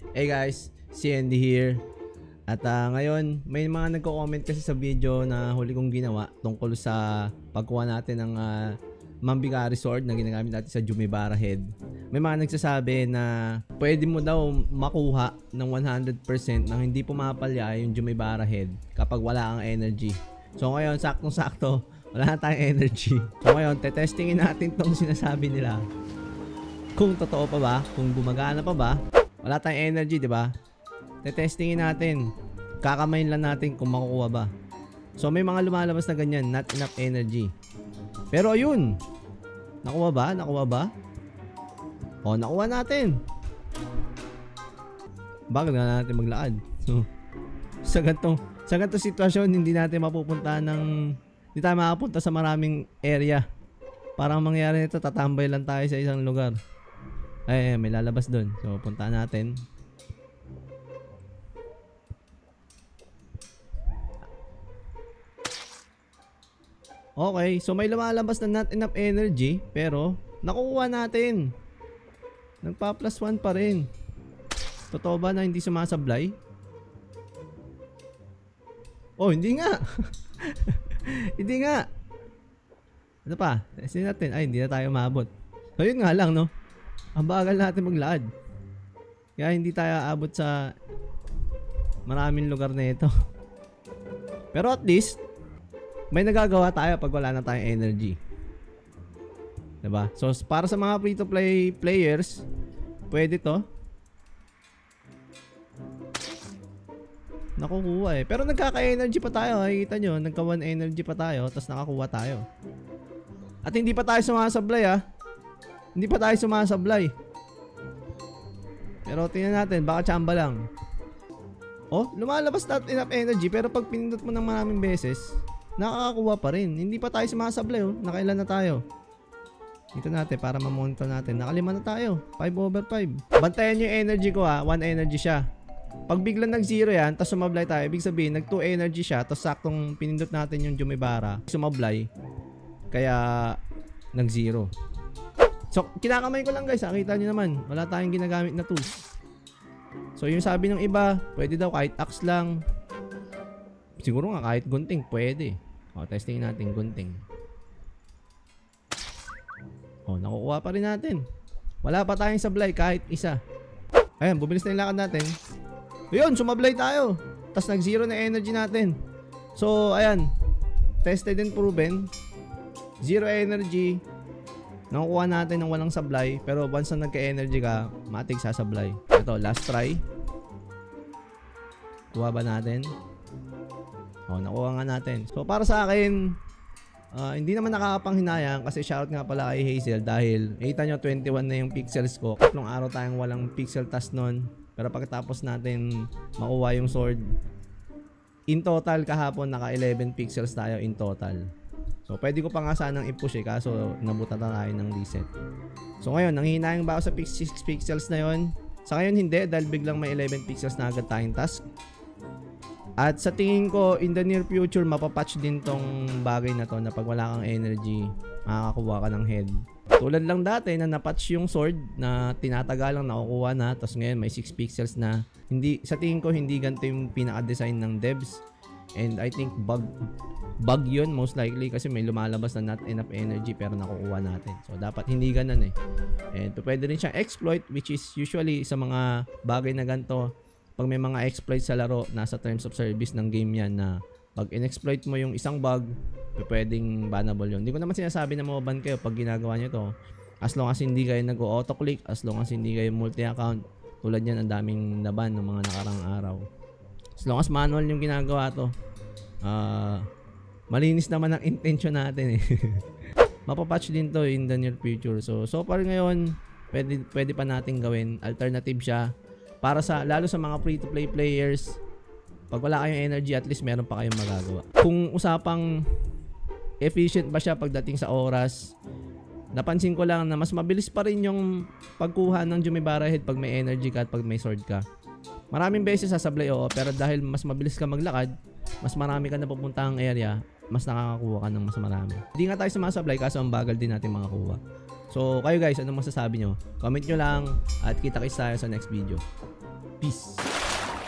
Hey guys, si Andy here. At ngayon, may mga nagko-comment kasi sa video na huli kong ginawa tungkol sa pagkuha natin ng Mambigari Sword na ginagamit natin sa Jumibara Head. May mga nagsasabi na pwede mo daw makuha ng 100% nang hindi pumapalya yung Jumibara Head kapag wala kang energy. So ngayon, saktong-sakto, wala na tayong energy. So ngayon, tetestingin natin tong sinasabi nila. Kung totoo pa ba, kung gumagana pa ba. Wala tayong energy, di ba? Tetestingin natin. Kakamayin lang natin kung makukuha ba. So may mga lumalabas na ganyan, not enough energy. Pero ayun. Nakuha ba? Nakuha ba? O, nakuha natin. Bakit na natin maglaad? So, sa ganitong sitwasyon, hindi natin mapupunta ng... Hindi tayo makapunta sa maraming area. Parang mangyari nito, tatambay lang tayo sa isang lugar. Ay, may lalabas doon. So, puntaan natin. Okay, so may lumalabas na not enough energy, pero nakukuha natin. Nagpa plus 1 pa rin. Totoo ba na hindi sumasablay? Oh, hindi nga. Hindi nga. Ano pa? Testin natin. Ay, hindi na tayo maabot. So, yun nga lang, no? Ang bagal natin maglaad. Kaya hindi tayo aabot sa maraming lugar na ito. Pero at least, may nagagawa tayo pag wala na tayong energy. Diba? So, para sa mga free-to-play players, pwede to. Nakukuha eh. Pero nagkaka-energy pa tayo. Nakikita nyo, nagka-1 energy pa tayo, tapos nakakuha tayo. At hindi pa tayo sumasablay ah. Hindi pa tayo sumasablay. Pero tingnan natin, baka tsamba lang. Oh, lumalabas na enough energy, pero pag pinindot mo ng maraming beses, nakakakuha pa rin. Hindi pa tayo sumasablay oh. Nakailan na tayo? Dito natin para ma-monitor natin. Nakalima na tayo. 5/5. Bantayan yung energy ko ha. 1 energy siya. Pag biglang nag-0 yan, tapos sumablay tayo, ibig sabihin nag-2 energy siya, tapos saktong pinindot natin yung Jumibara, sumablay. Kaya nag-0. So, kinakamay ko lang guys. Nakita nyo naman. Wala tayong ginagamit na tools. So, yung sabi ng iba, pwede daw kahit axe lang. Siguro nga kahit gunting, pwede. O, testingin natin gunting. O, nakukuha pa rin natin. Wala pa tayong sablay kahit isa. Ayan, bubilis na yung lakad natin. Ayun, sumablay tayo. Tapos nag-0 na energy natin. So, ayan. Tested and proven. 0 energy. Nakukuha natin ng walang sablay. Pero once na nagka-energy ka, matig sasablay. Ito, last try. Kuha ba natin? O, nakuha nga natin. So, para sa akin, hindi naman nakakapanghinayang kasi shoutout nga pala kay Hazel dahil nakita nyo 21 na yung pixels ko. Tatlong araw tayong walang pixel task nun. Pero pagkatapos natin makuha yung sword, in total kahapon naka 11 pixels tayo in total. So, pwede ko pa nga sanang i-push eh, kaso nabutan na tayo ng reset. So, ngayon, nanghihinayang ba ako sa 6 pixels na yon? Sa ngayon, hindi, dahil biglang may 11 pixels na agad tayong task. At sa tingin ko, in the near future, mapapatch din tong bagay na to na pag wala kang energy, makakakuha ka ng head. Tulad lang dati na napatch yung sword na tinatagalang nakukuha na, tapos ngayon may 6 pixels na. Hindi, sa tingin ko, hindi ganito yung pinaka-design ng devs. And I think bug yun most likely kasi may lumalabas na not enough energy pero nakukuha natin. So dapat hindi ganun eh. And pwede rin siya exploit, which is usually sa mga bagay na ganito, pag may mga exploits sa laro, nasa terms of service ng game yan na pag in-exploit mo yung isang bug, pwedeng bannable yun. Hindi ko naman sinasabi na mababan kayo pag ginagawa nyo to. As long as hindi kayo nag-auto-click, as long as hindi kayo multi-account, tulad yan ang daming naban ng mga nakarang araw. As long as manual yung ginagawa to, malinis naman ang intention natin eh. Mapapatch din to in the near future. So far ngayon, pwede pa natin gawin. Alternative siya. Para sa, lalo sa mga free-to-play players, pag wala kayong energy, at least meron pa kayong magagawa. Kung usapang efficient ba siya pagdating sa oras, napansin ko lang na mas mabilis pa rin yung pagkuha ng Jumibara Head pag may energy ka at pag may sword ka. Maraming beses sasablay oo, pero dahil mas mabilis ka maglakad, mas marami ka na pupuntahang area, mas nakakakuha ka ng mas marami. Hindi nga tayo sumasablay kaso ang bagal din natin makakuha. So kayo guys, ano masasabi nyo? Comment nyo lang at kita-kits tayo sa next video. Peace!